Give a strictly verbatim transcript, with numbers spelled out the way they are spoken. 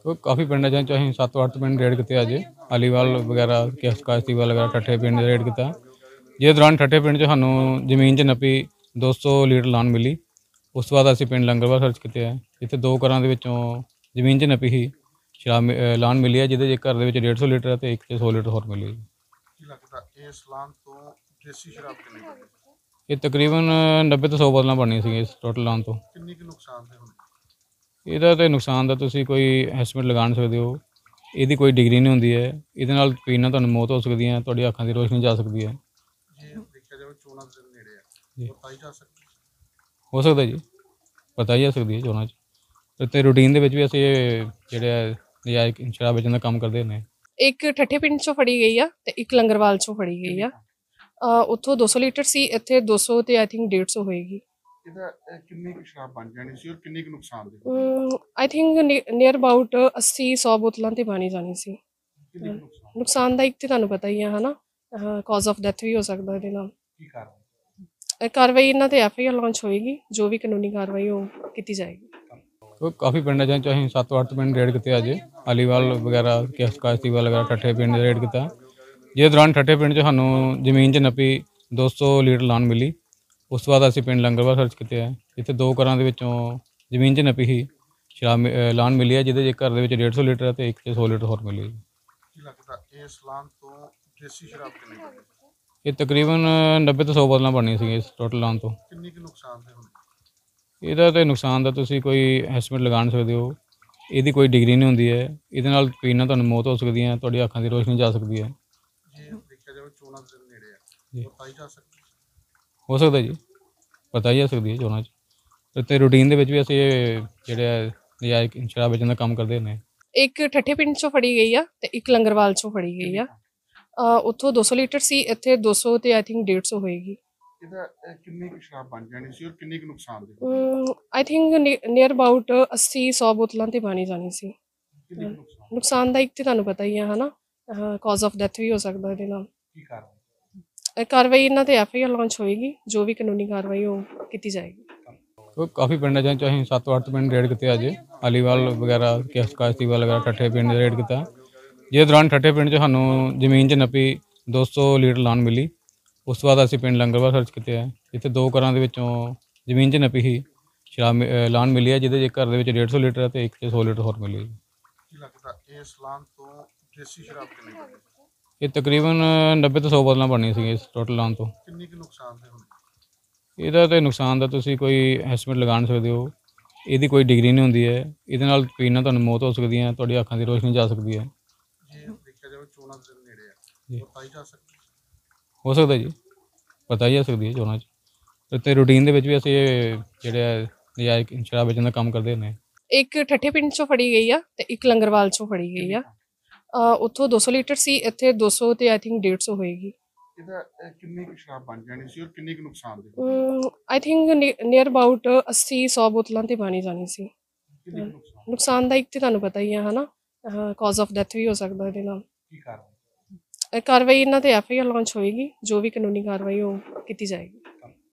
ਉਹ ਕਾਫੀ ਪਿੰਡਾਂ 'ਚ ਅਸੀਂ ਸੱਤ ਅੱਠ ਪਿੰਡ ਰੇਡ ਕੀਤੇ ਅੱਜ ਅਲੀਵਾਲ ਵਗੈਰਾ ਕਿਸ ਕਾਸ਼ਤੀਵਾਲ ਵਗੈਰਾ ਠੱਠੇ ਪਿੰਡ ਰੇਡ ਕੀਤਾ। ਜਿਸ ਦੌਰਾਨ ਠੱਠੇ ਪਿੰਡ 'ਚ ਸਾਨੂੰ ਜ਼ਮੀਨ 'ਚ ਨੱਪੀ ਦੋ ਸੌ ਲੀਟਰ ਲਾਨ ਮਿਲੀ। ਉਸ ਤੋਂ ਬਾਅਦ ਅਸੀਂ ਪਿੰਡ ਲੰਗਰਵਾਲ ਸਰਚ ਕੀਤੇ ਆ, ਜਿੱਥੇ ਦੋ ਘਰਾਂ ਦੇ ਵਿੱਚੋਂ ਜ਼ਮੀਨ 'ਚ ਨੱਪੀ ਸੀ ਸ਼ਰਾਬ ਮਿ- ਅ ਲਾਨ ਮਿਲੀ ਹੈ, ਜਿਹਦੇ 'ਚ ਇੱਕ ਘਰ ਦੇ ਵਿੱਚ ਡੇਢ ਸੌ ਲੀਟਰ ਹੈ ਅਤੇ ਇੱਕ 'ਚ ਸੌ ਲੀਟਰ ਹੋਰ ਮਿਲੀ ਹੈ। ਕੀ ਲੱਗਦਾ ਇਸ ਲਾਨ ਤੋਂ ਦੇਸੀ ਸ਼ਰਾਬ ਕਿੰਨੀ ਬਣੀ? ਇਹ ਤਕਰੀਬਨ ਨੱਬੇ ਤੋਂ ਸੌ ਬੋਤਲਾਂ ਬਣਨੀਆਂ ਸੀਗੀਆਂ ਇਸ ਟੋਟਲ ਲਾਨ ਤੋਂ। ਕਿੰਨੀ ਕੁ ਨੁਕਸਾਨ ਤੇ ਹੁਣ? ਇਹਦਾ ਤਾਂ ਨੁਕਸਾਨ ਦਾ ਤੁਸੀਂ ਕੋਈ ਐਸਟੀਮੇਟ ਲਗਾ ਨਹੀਂ ਸਕਦੇ ਹੋ। ਇਹਦੀ ਕੋਈ ਡਿਗਰੀ ਨਹੀਂ ਹੁੰਦੀ ਹੈ। ਇਹਦੇ ਨਾਲ ਪੀਣ ਨਾਲ ਤੁਹਾਨੂੰ ਮੌਤ ਹੋ ਸਕਦੀ ਹੈ, ਤੁਹਾਡੀ ਅੱਖਾਂ ਦੀ ਰੋਸ਼ਨੀ ਜਾ ਸਕਦੀ ਹੈ। ਜੇ ਦੇਖਿਆ ਜਾਵੇ ਚੋਣਾਂ ਦੇ ਦਿਨ ਨੇੜੇ ਆ, ਜੀ ਬਤਾਈ ਜਾ ਸਕਦੀ? ਹੋ ਸਕਦਾ ਜੀ, ਪਤਾ ਹੀ ਜਾ ਸਕਦੀ ਹੈ ਚੋਣਾਂ 'ਚ। ਅਤੇ ਰੂਟੀਨ ਦੇ ਵਿੱਚ ਵੀ ਅਸੀਂ ਇਹ ਜਿਹੜੇ ਨਜਾਇਜ਼ ਸ਼ਰਾਬ ਵੇਚਣ ਦਾ ਕੰਮ ਕਰਦੇ ਹੁੰਦੇ ਹਾਂ। ਇੱਕ ਠੱਠੇ ਪਿੰਡ ਚੋਂ ਫੜੀ ਗਈ ਆ ਤੇ ਇੱਕ ਲੰਗਰਵਾਲ ਚੋਂ ਫੜੀ ਗਈ ਆ। ਅ, ਉੱਥੋਂ ਦੋ ਸੌ ਲੀਟਰ ਸੀ, ਇੱਥੇ ਦੋ ਸੌ ਤੇ ਆਈ ਥਿੰਕ ਡੇਢ ਸੌ ਹੋਏਗੀ। ਇਹਦਾ ਅਹ, ਕਿੰਨੀ ਕੁ ਸ਼ਰਾਬ ਬਣ ਜਾਣੀ ਸੀ ਔਰ ਕਿੰਨੀ ਕੁ ਨੁਕਸਾਨ ਦੇ? ਆਈ ਥਿੰਕ ਨੀਅਰ ਅਬਾਊਟ ਅੱਸੀ ਸੌ ਬੋਤਲਾਂ ਤੇ ਬਣੀ ਜਾਣੀ ਸੀ। ਕਿੰਨੀ ਕੁ ਨੁਕਸਾਨ? ਨੁਕਸਾਨ ਦਾ ਇੱਕ ਤੇ ਤੁਹਾਨੂੰ ਪਤਾ ਹੀ ਆ, ਹਨਾ, ਕਾਜ਼ ਆਫ ਡੈਥ ਵੀ ਹੋ ਸਕਦਾ ਇਹਦੇ ਨਾਲ। ਕੀ ਕਾਰਨ? ਇਹ ਕਾਰਵਾਈ ਇਹਨਾਂ ਤੇ ਐਫ ਆਈ ਆਰ ਲਾਂਚ ਹੋਏਗੀ, ਜੋ ਵੀ ਕਾਨੂੰਨੀ ਕਾਰਵਾਈ ਉਹ ਕੀਤੀ ਜਾਏਗੀ। ਉਹ ਕਾਫੀ ਪਿੰਡਾਂ 'ਚ ਅਸੀਂ ਸੱਤ ਅੱਠ ਪਿੰਡ ਰੇਡ ਕੀਤੇ ਅੱਜ ਅਲੀਵਾਲ ਵਗੈਰਾ ਕਿਸ ਕਾਸ਼ਤੀਵਾਲ ਵਗੈਰਾ ਠੱਠੇ ਪਿੰਡ ਰੇਡ ਕੀਤਾ। ਜਿਸ ਦੌਰਾਨ ਠੱਠੇ ਪਿੰਡ 'ਚ ਸਾਨੂੰ ਜ਼ਮੀਨ 'ਚ ਨੱਪੀ ਦੋ ਸੌ ਲੀਟਰ ਲਾਨ ਮਿਲੀ। ਉਸ ਤੋਂ ਬਾਅਦ ਅਸੀਂ ਪਿੰਡ ਲੰਗਰਵਾਲ ਸਰਚ ਕੀਤੇ ਆ, ਜਿੱਥੇ ਦੋ ਘਰਾਂ ਦੇ ਵਿੱਚੋਂ ਜ਼ਮੀਨ 'ਚ ਨੱਪੀ ਸੀ ਸ਼ਰਾਬ ਮਿ- ਅ ਲਾਨ ਮਿਲੀ ਹੈ, ਜਿਹਦੇ 'ਚ ਇੱਕ ਘਰ ਦੇ ਵਿੱਚ ਡੇਢ ਸੌ ਲੀਟਰ ਹੈ ਅਤੇ ਇੱਕ 'ਚ ਸੌ ਲੀਟਰ ਹੋਰ ਮਿਲੀ ਹੈ। ਕੀ ਲੱਗਦਾ ਇਸ ਲਾਨ ਤੋਂ ਦੇਸੀ ਸ਼ਰਾਬ ਕਿੰਨੀ ਬਣੀ? ਇਹ ਤਕਰੀਬਨ ਨੱਬੇ ਤੋਂ ਸੌ ਬੋਤਲਾਂ ਬਣਨੀਆਂ ਸੀਗੀਆਂ ਇਸ ਟੋਟਲ ਲਾਨ ਤੋਂ। ਕਿੰਨੀ ਕੁ ਨੁਕਸਾਨ ਤੇ ਹੁਣ? ਇਹਦਾ ਤਾਂ ਨੁਕਸਾਨ ਦਾ ਤੁਸੀਂ ਕੋਈ ਐਸਟੀਮੇਟ ਲਗਾ ਨਹੀਂ ਸਕਦੇ ਹੋ। ਇਹਦੀ ਕੋਈ ਡਿਗਰੀ ਨਹੀਂ ਹੁੰਦੀ ਹੈ। ਇਹਦੇ ਨਾਲ ਪੀਣ ਨਾਲ ਤੁਹਾਨੂੰ ਮੌਤ ਹੋ ਸਕਦੀ ਹੈ, ਤੁਹਾਡੀ ਅੱਖਾਂ ਦੀ ਰੋਸ਼ਨੀ ਜਾ ਸਕਦੀ ਹੈ। ਜੇ ਦੇਖਿਆ ਜਾਵੇ ਚੋਣਾਂ ਦੇ ਦਿਨ ਨੇੜੇ ਆ, ਜੀ ਬਤਾਈ ਜਾ ਸਕਦੀ? ਹੋ ਸਕਦਾ ਜੀ, ਪਤਾ ਹੀ ਜਾ ਸਕਦੀ ਹੈ ਚੋਣਾਂ 'ਚ। ਅਤੇ ਰੂਟੀਨ ਦੇ ਵਿੱਚ ਵੀ ਅਸੀਂ ਇਹ ਜਿਹੜੇ ਨਜਾਇਜ਼ ਸ਼ਰਾਬ ਵੇਚਣ ਦਾ ਕੰਮ ਕਰਦੇ ਹੁੰਦੇ ਹਾਂ। ਇੱਕ ਠੱਠੇ ਪਿੰਡ ਚੋਂ ਫੜੀ ਗਈ ਆ ਤੇ ਇੱਕ ਲੰਗਰਵਾਲ ਚੋਂ ਫੜੀ ਗਈ ਆ। ਅ, ਉੱਥੋਂ ਦੋ ਸੌ ਲੀਟਰ ਸੀ, ਇੱਥੇ ਦੋ ਸੌ ਤੇ ਆਈ ਥਿੰਕ ਡੇਢ ਸੌ ਹੋਏਗੀ। ਇਹਦਾ ਅਹ, ਕਿੰਨੀ ਕੁ ਸ਼ਰਾਬ ਬਣ ਜਾਣੀ ਸੀ ਔਰ ਕਿੰਨੀ ਕੁ ਨੁਕਸਾਨ ਦੇ? ਆਈ ਥਿੰਕ ਨੀਅਰ ਅਬਾਊਟ ਅੱਸੀ ਸੌ ਬੋਤਲਾਂ ਤੇ ਬਣੀ ਜਾਣੀ ਸੀ। ਕਿੰਨੀ ਕੁ ਨੁਕਸਾਨ? ਨੁਕਸਾਨ ਦਾ ਇੱਕ ਤੇ ਤੁਹਾਨੂੰ ਪਤਾ ਹੀ ਆ, ਹਨਾ, ਕਾਜ਼ ਆਫ ਡੈਥ ਵੀ ਹੋ ਸਕਦਾ ਇਹਦੇ ਨਾਲ। ਕੀ ਕਾਰਨ? ਇਹ ਕਾਰਵਾਈ ਇਹਨਾਂ ਤੇ ਐਫ ਆਈ ਆਰ ਲਾਂਚ ਹੋਏਗੀ, ਜੋ ਵੀ ਕਾਨੂੰਨੀ ਕਾਰਵਾਈ ਉਹ ਕੀਤੀ ਜਾਏਗੀ। ਉਹ ਕਾਫੀ ਪਿੰਡਾਂ 'ਚ ਅਸੀਂ ਸੱਤ ਅੱਠ ਪਿੰਡ ਰੇਡ ਕੀਤੇ ਅੱਜ ਅਲੀਵਾਲ ਵਗੈਰਾ ਕਿਸ ਕਾਸ਼ਤੀਵਾਲ ਵਗੈਰਾ ਠੱਠੇ ਪਿੰਡ ਰੇਡ ਕੀਤਾ। ਜਿਸ ਦੌਰਾਨ ਠੱਠੇ ਪਿੰਡ 'ਚ ਸਾਨੂੰ ਜ਼ਮੀਨ 'ਚ ਨੱਪੀ ਦੋ ਸੌ ਲੀਟਰ ਲਾਨ ਮਿਲੀ। ਉਸ ਤੋਂ ਬਾਅਦ ਅਸੀਂ ਪਿੰਡ ਲੰਗਰਵਾਲ ਸਰਚ ਕੀਤੇ ਆ, ਜਿੱਥੇ ਦੋ ਘਰਾਂ ਦੇ ਵਿੱਚੋਂ ਜ਼ਮੀਨ 'ਚ ਨੱਪੀ ਸੀ ਸ਼ਰਾਬ ਮਿ- ਅ ਲਾਨ ਮਿਲੀ ਹੈ, ਜਿਹਦੇ 'ਚ ਇੱਕ ਘਰ ਦੇ ਵਿੱਚ ਡੇਢ ਸੌ ਲੀਟਰ ਹੈ ਅਤੇ ਇੱਕ 'ਚ ਸੌ ਲੀਟਰ ਹੋਰ ਮਿਲੀ ਹੈ। ਕੀ ਲੱਗਦਾ ਇਸ ਲਾਨ ਤੋਂ ਦੇਸੀ ਸ਼ਰਾਬ ਕਿੰਨੀ ਬਣੀ? ਇਹ ਤਕਰੀਬਨ ਨੱਬੇ ਤੋਂ ਸੌ ਬੋਤਲਾਂ ਬਣਨੀਆਂ ਸੀਗੀਆਂ ਇਸ ਟੋਟਲ ਲਾਨ ਤੋਂ। ਕਿੰਨੀ ਕੁ ਨੁਕਸਾਨ ਤੇ ਹੁਣ? ਇਹਦਾ ਤਾਂ ਨੁਕਸਾਨ ਦਾ ਤੁਸੀਂ ਕੋਈ ਐਸਟੀਮੇਟ ਲਗਾ ਨਹੀਂ ਸਕਦੇ ਹੋ। ਇਹਦੀ ਕੋਈ ਡਿਗਰੀ ਨਹੀਂ ਹੁੰਦੀ ਹੈ। ਇਹਦੇ ਨਾਲ ਪੀਣ ਨਾਲ ਤੁਹਾਨੂੰ ਮੌਤ ਹੋ ਸਕਦੀ ਹੈ, ਤੁਹਾਡੀ ਅੱਖਾਂ ਦੀ ਰੋਸ਼ਨੀ ਜਾ ਸਕਦੀ ਹੈ। ਜੇ ਦੇਖਿਆ ਜਾਵੇ ਚੋਣਾਂ ਦੇ ਦਿਨ ਨੇੜੇ ਆ, ਜੀ ਬਤਾਈ ਜਾ ਸਕਦੀ? ਹੋ ਸਕਦਾ ਜੀ, ਪਤਾ ਹੀ ਜਾ ਸਕਦੀ ਹੈ ਚੋਣਾਂ 'ਚ। ਅਤੇ ਰੂਟੀਨ ਦੇ ਵਿੱਚ ਵੀ ਅਸੀਂ ਇਹ ਜਿਹੜੇ ਨਜਾਇਜ਼ ਸ਼ਰਾਬ ਵੇਚਣ ਦਾ ਕੰਮ ਕਰਦੇ ਹੁੰਦੇ ਹਾਂ। ਇੱਕ ਠੱਠੇ ਪਿੰਡ ਚੋਂ ਫੜੀ ਗਈ ਆ ਤੇ ਇੱਕ ਲੰਗਰਵਾਲ ਚੋਂ ਫੜੀ ਗਈ ਆ। ਅ, ਉੱਥੋਂ ਦੋ ਸੌ ਲੀਟਰ ਸੀ, ਇੱਥੇ ਦੋ ਸੌ ਤੇ ਆਈ ਥਿੰਕ ਡੇਢ ਸੌ ਹੋਏਗੀ। ਇਹਦਾ ਅਹ, ਕਿੰਨੀ ਕੁ ਸ਼ਰਾਬ ਬਣ ਜਾਣੀ ਸੀ ਔਰ ਕਿੰਨੀ ਕੁ ਨੁਕਸਾਨ ਦੇ? ਆਈ ਥਿੰਕ ਨੀਅਰ ਅਬਾਊਟ ਅੱਸੀ ਸੌ ਬੋਤਲਾਂ ਤੇ ਬਣੀ ਜਾਣੀ ਸੀ। ਕਿੰਨੀ ਕੁ ਨੁਕਸਾਨ? ਨੁਕਸਾਨ ਦਾ ਇੱਕ ਤੇ ਤੁਹਾਨੂੰ ਪਤਾ ਹੀ ਆ, ਹਨਾ, ਕਾਜ਼ ਆਫ ਡੈਥ ਵੀ ਹੋ ਸਕਦਾ ਇਹਦੇ ਨਾਲ। ਕੀ ਕਾਰਨ? ਇਹ ਕਾਰਵਾਈ ਇਹਨਾਂ ਤੇ ਐਫ ਆਈ ਆਰ ਲਾਂਚ ਹੋਏਗੀ, ਜੋ ਵੀ ਕਾਨੂੰਨੀ ਕਾਰਵਾਈ ਉਹ ਕੀਤੀ ਜਾਏਗੀ।